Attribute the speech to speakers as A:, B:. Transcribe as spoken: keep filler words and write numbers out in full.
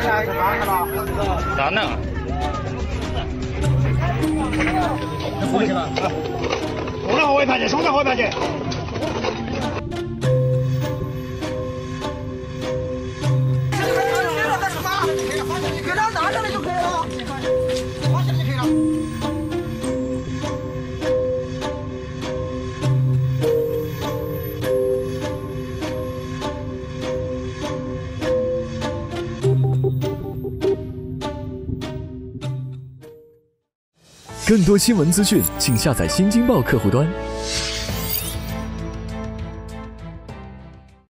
A: 咋弄？
B: 过去了，送到后尾盘去，送到后尾盘去。给他拿下来就可以了，放下来就可以了。
C: 更多新闻资讯，请下载新京报客户端。